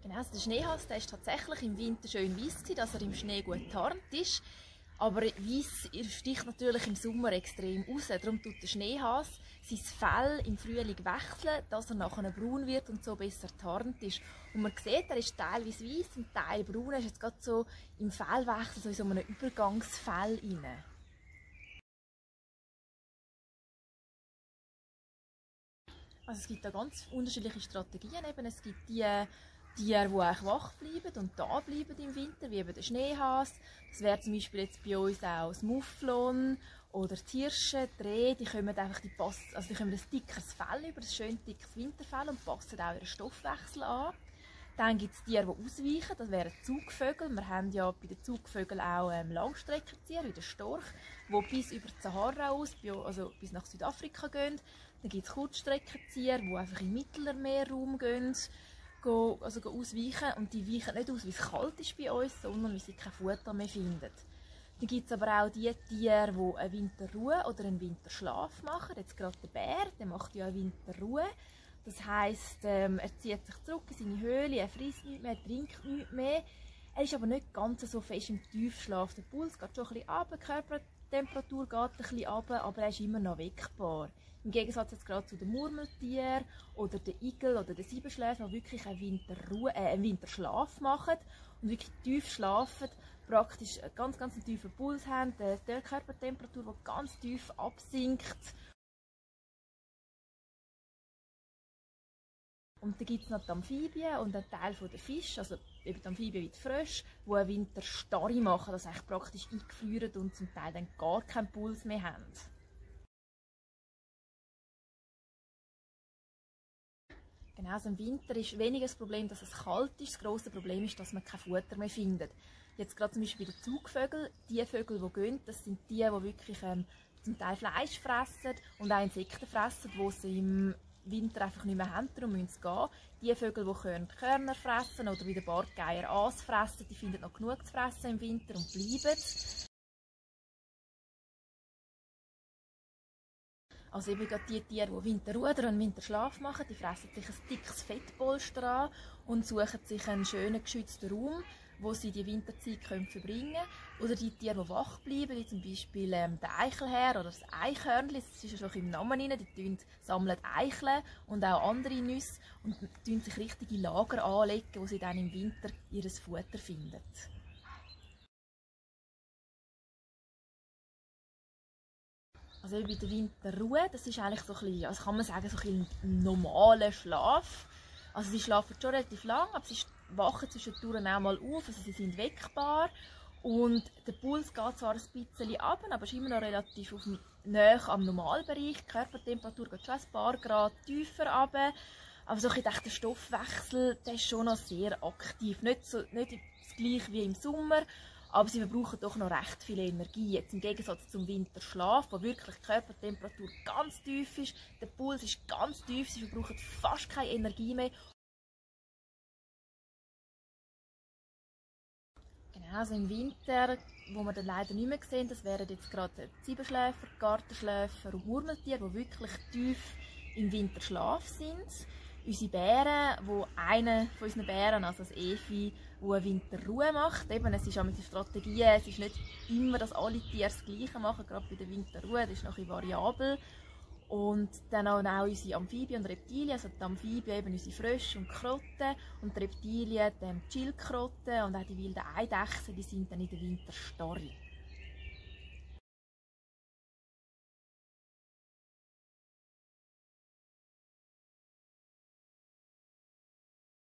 Genau, also der Schneehase, der ist tatsächlich im Winter schön weiss, dass er im Schnee gut getarnt ist. Aber weiss sticht natürlich im Sommer extrem raus. Darum tut der Schneehase sein Fell im Frühling wechseln, dass er nachher braun wird und so besser getarnt ist. Und man sieht, er ist teilweise weiss und teilweise braun. Er ist jetzt gerade so im Fellwechsel, so in so einem Übergangsfell rein. Also es gibt da ganz unterschiedliche Strategien. Eben, es gibt die Tiere, die eigentlich wach bleiben und da bleiben im Winter, wie eben der Schneehase. Das wäre zum Beispiel jetzt bei uns auch das Mufflon oder die Hirsche, die Rehe, die kommen einfach die kommen ein dickeres Fell über, ein schön dickes Winterfell und passen auch ihren Stoffwechsel an. Dann gibt es Tiere, die ausweichen, das wären Zugvögel. Wir haben ja bei den Zugvögeln auch Langstreckenzieher, wie der Storch, die bis über die Sahara aus, also bis nach Südafrika gehen. Dann gibt es Kurzstreckenzieher, die einfach im Mittelmeerraum gehen, also ausweichen. Und die weichen nicht aus, weil es kalt ist bei uns, sondern weil sie kein Futter mehr finden. Dann gibt es aber auch die Tiere, die eine Winterruhe oder einen Winterschlaf machen. Jetzt gerade der Bär, der macht ja eine Winterruhe. Das heisst, er zieht sich zurück in seine Höhle, er frisst nichts mehr, er trinkt nichts mehr. Er ist aber nicht ganz so fest im Tiefschlaf. Der Puls geht schon ein bisschen runter, die Körpertemperatur geht ein bisschen runter, aber er ist immer noch weckbar. Im Gegensatz jetzt gerade zu den Murmeltieren oder den Igel oder den Siebenschläfern, die wirklich einen Winterschlaf machen und wirklich tief schlafen, praktisch ganz einen tiefen Puls haben, die Körpertemperatur, die ganz tief absinkt. Und dann gibt es noch die Amphibien und einen Teil der Fische, also eben die Amphibien wie die Frösche, die eine Winterstarre machen, das eigentlich praktisch eingefrieren und zum Teil dann gar keinen Puls mehr haben. Genau, also im Winter ist weniger das Problem, dass es kalt ist. Das grosse Problem ist, dass man kein Futter mehr findet. Jetzt gerade zum Beispiel bei den Zugvögeln, die Vögel, die gehen, das sind die wirklich zum Teil Fleisch fressen und auch Insekten fressen, die sie im Winter einfach nicht mehr haben, darum müssen sie gehen. Die Vögel, die können Körner fressen oder wie der Bartgeier Aas fressen, die finden noch genug zu fressen im Winter und bleiben. Also eben gerade die Tiere, die Winterruder und Winterschlaf machen, die fressen sich ein dickes Fettpolster an und suchen sich einen schönen geschützten Raum, wo sie die Winterzeit verbringen können. Oder die Tiere, die wach bleiben, wie zum Beispiel der Eichelhäher oder das Eichhörnchen, das ist ja schon im Namen drin, die sammeln Eicheln und auch andere Nüsse und sich richtige Lager anlegen, wo sie dann im Winter ihr Futter finden. Also bei der Winterruhe, das ist eigentlich so ein bisschen, also kann man sagen, so ein normaler Schlaf. Also sie schlafen schon relativ lang, aber sie wachen zwischendurch auch mal auf, also sie sind weckbar. Und der Puls geht zwar ein bisschen runter, aber ist immer noch relativ nahe am Normalbereich. Die Körpertemperatur geht schon ein paar Grad tiefer runter. Aber so der Stoffwechsel, der ist schon noch sehr aktiv. Nicht das gleiche wie im Sommer, aber sie verbrauchen doch noch recht viel Energie. Jetzt im Gegensatz zum Winterschlaf, wo wirklich die Körpertemperatur ganz tief ist, der Puls ist ganz tief, sie verbrauchen fast keine Energie mehr. Genau, also im Winter, wo wir dann leider nicht mehr sehen, das wären jetzt gerade die Siebenschläfer, Gartenschläfer und Murmeltiere, die wirklich tief im Winterschlaf sind. Unsere Bären, einer von unseren Bären, also das Efi, der eine Winterruhe macht. Eben, es ist auch mit der Strategie, es ist nicht immer, dass alle Tiere das Gleiche machen, gerade bei der Winterruhe, das ist noch ein bisschen variabel. Und dann auch unsere Amphibien und Reptilien, also die Amphibien eben unsere Frösche und Krotten und die Reptilien die Schildkröten und auch die wilden Eidechsen, die sind dann in der Winterstarre.